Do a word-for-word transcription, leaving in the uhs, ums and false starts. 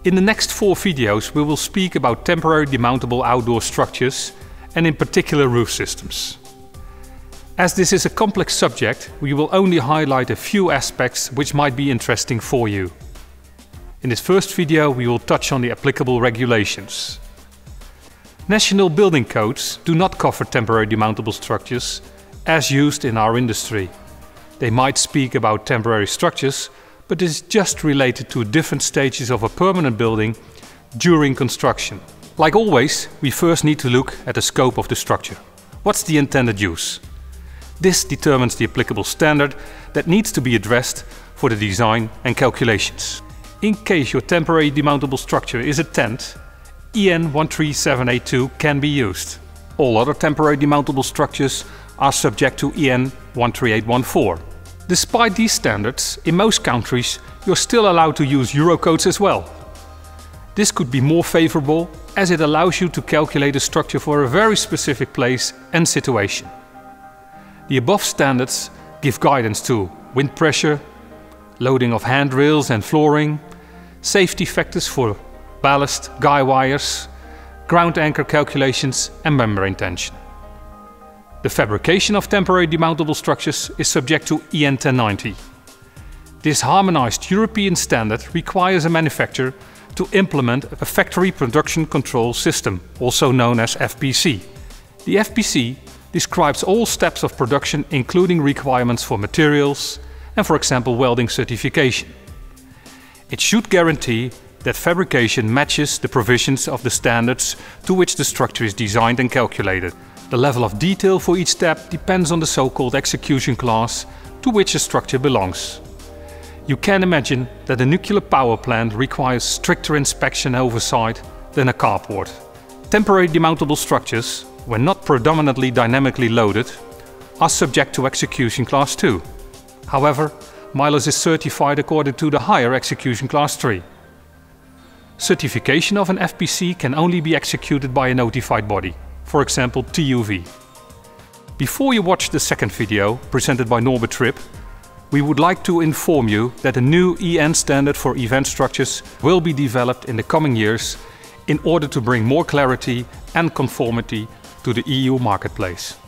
In the next four videos we will speak about temporary demountable outdoor structures and in particular roof systems. As this is a complex subject, we will only highlight a few aspects which might be interesting for you. In this first video we will touch on the applicable regulations. National building codes do not cover temporary demountable structures as used in our industry. They might speak about temporary structures, but it is just related to different stages of a permanent building during construction. Like always, we first need to look at the scope of the structure. What's the intended use? This determines the applicable standard that needs to be addressed for the design and calculations. In case your temporary demountable structure is a tent, E N one three seven eight two can be used. All other temporary demountable structures are subject to E N one three eight one four. Despite these standards, in most countries you're still allowed to use Eurocodes as well. This could be more favorable as it allows you to calculate a structure for a very specific place and situation. The above standards give guidance to wind pressure, loading of handrails and flooring, safety factors for ballast, guy wires, ground anchor calculations and membrane tension. The fabrication of temporary demountable structures is subject to E N ten ninety. This harmonized European standard requires a manufacturer to implement a factory production control system, also known as F P C. The F P C describes all steps of production, including requirements for materials and, for example, welding certification. It should guarantee that fabrication matches the provisions of the standards to which the structure is designed and calculated. The level of detail for each step depends on the so-called execution class to which a structure belongs. You can imagine that a nuclear power plant requires stricter inspection and oversight than a carport. Temporary demountable structures, when not predominantly dynamically loaded, are subject to execution class two. However, Milos is certified according to the higher execution class three. Certification of an F P C can only be executed by a notified body, for example T U V. Before you watch the second video, presented by Norbert Tripp, we would like to inform you that a new E N standard for event structures will be developed in the coming years in order to bring more clarity and conformity to the E U marketplace.